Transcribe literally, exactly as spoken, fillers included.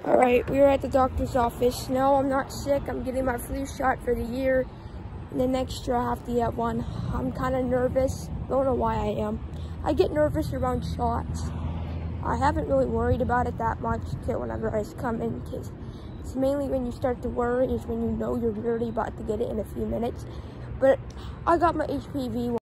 All right, we are at the doctor's office. No, I'm not sick. I'm getting my flu shot for the year. And then next year I have to get one. I'm kind of nervous. Don't know why I am. I get nervous around shots. I haven't really worried about it that much till whenever I come in, because it's mainly when you start to worry is when you know you're really about to get it in a few minutes. But I got my H P V